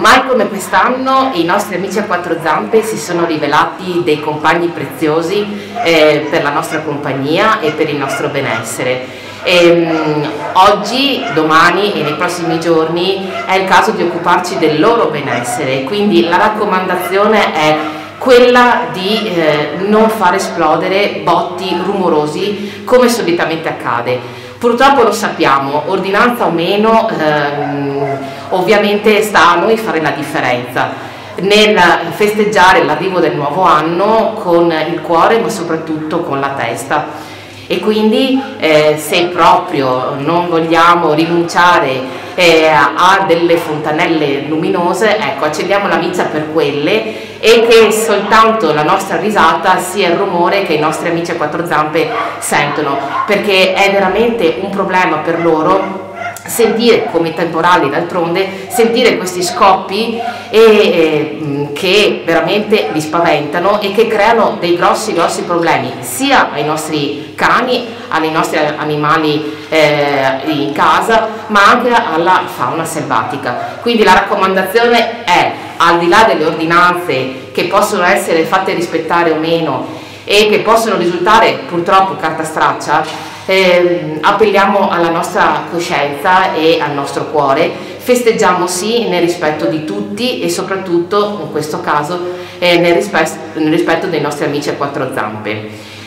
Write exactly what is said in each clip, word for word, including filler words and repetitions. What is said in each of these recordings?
mai come quest'anno i nostri amici a quattro zampe si sono rivelati dei compagni preziosi eh, per la nostra compagnia e per il nostro benessere. E, um, oggi, domani e nei prossimi giorni è il caso di occuparci del loro benessere, quindi la raccomandazione è quella di eh, non far esplodere botti rumorosi come solitamente accade. Purtroppo lo sappiamo, ordinanza o meno, ehm, ovviamente sta a noi fare la differenza nel festeggiare l'arrivo del nuovo anno con il cuore ma soprattutto con la testa. E quindi eh, se proprio non vogliamo rinunciare eh, a delle fontanelle luminose, ecco, accendiamo la miccia per quelle e che soltanto la nostra risata sia il rumore che i nostri amici a quattro zampe sentono, perché è veramente un problema per loro sentire, come temporali d'altronde, sentire questi scoppi e, eh, che veramente li spaventano e che creano dei grossi grossi problemi sia ai nostri cani, ai nostri animali eh, in casa, ma anche alla fauna selvatica. Quindi la raccomandazione è, al di là delle ordinanze che possono essere fatte rispettare o meno e che possono risultare purtroppo carta straccia, Eh, appelliamo alla nostra coscienza e al nostro cuore, festeggiamo sì nel rispetto di tutti e soprattutto in questo caso eh, nel, rispetto, nel rispetto dei nostri amici a quattro zampe.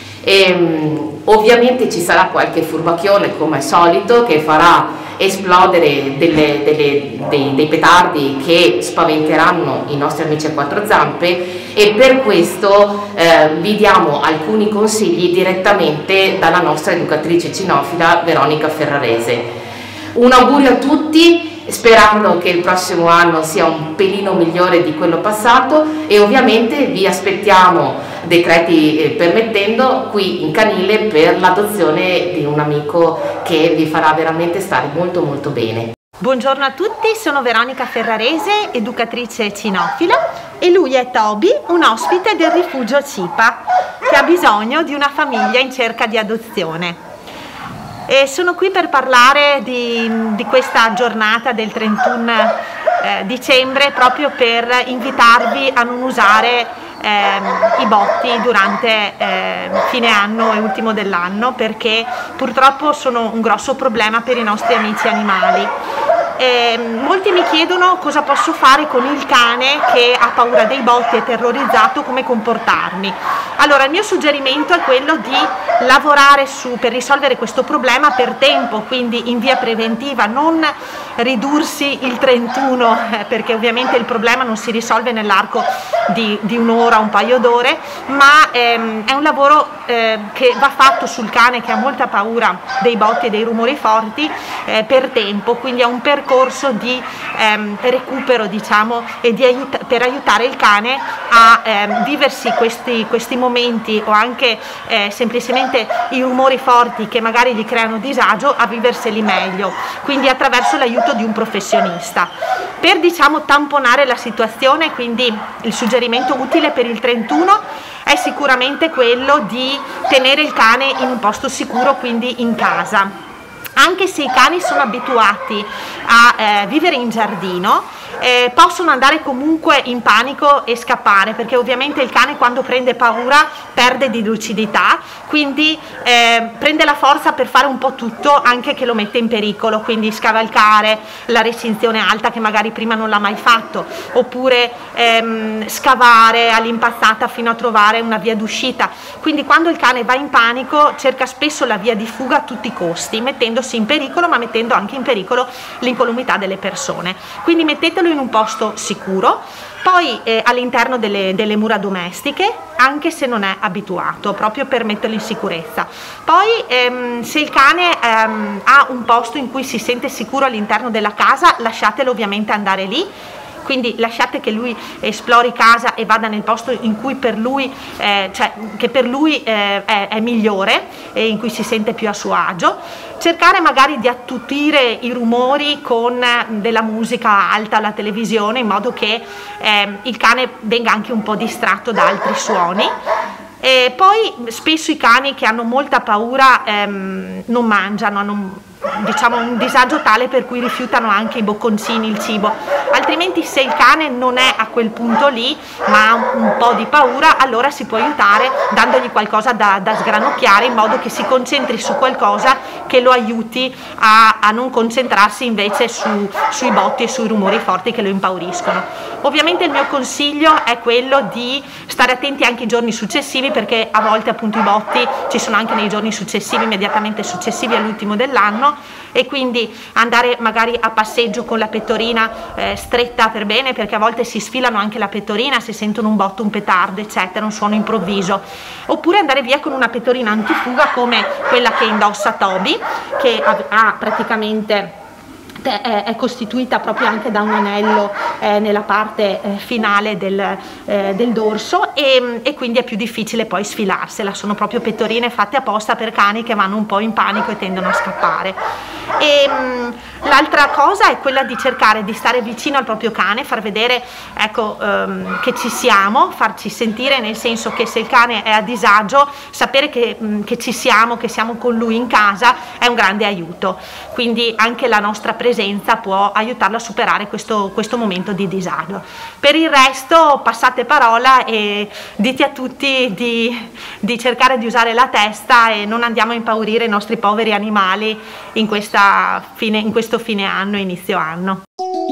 E, ovviamente ci sarà qualche furbacchione come al solito che farà esplodere delle, delle, dei, dei petardi che spaventeranno i nostri amici a quattro zampe, e per questo eh, vi diamo alcuni consigli direttamente dalla nostra educatrice cinofila Veronica Ferrarese. Un augurio a tutti, sperando che il prossimo anno sia un pelino migliore di quello passato, e ovviamente vi aspettiamo, decreti eh, permettendo, qui in canile per l'adozione di un amico che vi farà veramente stare molto molto bene. Buongiorno a tutti, sono Veronica Ferrarese, educatrice cinofila, e lui è Toby, un ospite del rifugio Cipa che ha bisogno di una famiglia in cerca di adozione. E sono qui per parlare di, di questa giornata del trentuno eh, dicembre, proprio per invitarvi a non usare eh, i botti durante eh, fine anno e ultimo dell'anno, perché purtroppo sono un grosso problema per i nostri amici animali. Eh, molti mi chiedono cosa posso fare con il cane che ha paura dei botti, è terrorizzato, come comportarmi. Allora, il mio suggerimento è quello di lavorare su, per risolvere questo problema per tempo, quindi in via preventiva, non ridursi il trentuno, eh, perché ovviamente il problema non si risolve nell'arco di, di un'ora, un paio d'ore, ma ehm, è un lavoro eh, che va fatto sul cane che ha molta paura dei botti e dei rumori forti eh, per tempo, quindi è un percorso di ehm, recupero, diciamo, e di aiuta, per aiutare il cane a ehm, viversi questi, questi momenti, o anche eh, semplicemente i rumori forti che magari gli creano disagio, a viverseli meglio, quindi attraverso l'aiuto di un professionista. Per, diciamo, tamponare la situazione, quindi il suggerimento utile per il trentuno è sicuramente quello di tenere il cane in un posto sicuro, quindi in casa. Anche se i cani sono abituati a eh, vivere in giardino, eh, possono andare comunque in panico e scappare, perché ovviamente il cane, quando prende paura, perde di lucidità, quindi eh, prende la forza per fare un po' tutto, anche che lo mette in pericolo, quindi scavalcare la recinzione alta che magari prima non l'ha mai fatto, oppure ehm, scavare all'impazzata fino a trovare una via d'uscita. Quindi quando il cane va in panico cerca spesso la via di fuga a tutti i costi, mettendosi in pericolo, ma mettendo anche in pericolo l'incolumità delle persone. Quindi mettetelo in un posto sicuro, poi eh, all'interno delle, delle mura domestiche, anche se non è abituato, proprio per metterlo in sicurezza. Poi ehm, se il cane ehm, ha un posto in cui si sente sicuro all'interno della casa, lasciatelo ovviamente andare lì. Quindi lasciate che lui esplori casa e vada nel posto in cui per lui, eh, cioè che per lui eh, è, è migliore e in cui si sente più a suo agio. Cercare magari di attutire i rumori con della musica alta, la televisione, in modo che eh, il cane venga anche un po' distratto da altri suoni. E poi spesso i cani che hanno molta paura ehm, non mangiano, hanno diciamo un disagio tale per cui rifiutano anche i bocconcini, il cibo. Altrimenti, se il cane non è a quel punto lì ma ha un po' di paura, allora si può aiutare dandogli qualcosa da, da sgranocchiare, in modo che si concentri su qualcosa che lo aiuti a, a non concentrarsi invece su, sui botti e sui rumori forti che lo impauriscono. Ovviamente il mio consiglio è quello di stare attenti anche i giorni successivi, perché a volte appunto i botti ci sono anche nei giorni successivi, immediatamente successivi all'ultimo dell'anno, e quindi andare magari a passeggio con la pettorina eh, stretta per bene, perché a volte si sfilano anche la pettorina se sentono un botto, un petardo eccetera, un suono improvviso. Oppure andare via con una pettorina antifuga come quella che indossa Toby, che ha, ha praticamente è costituita proprio anche da un anello eh, nella parte eh, finale del, eh, del dorso, e, e quindi è più difficile poi sfilarsela. Sono proprio pettorine fatte apposta per cani che vanno un po' in panico e tendono a scappare. E l'altra cosa è quella di cercare di stare vicino al proprio cane, far vedere, ecco, ehm, che ci siamo, farci sentire, nel senso che se il cane è a disagio, sapere che, mh, che ci siamo, che siamo con lui in casa, è un grande aiuto. Quindi anche la nostra presenza può aiutarlo a superare questo, questo momento di disagio. Per il resto passate parola e dite a tutti di, di cercare di usare la testa, e non andiamo a impaurire i nostri poveri animali in, questa fine, in questo fine anno, inizio anno.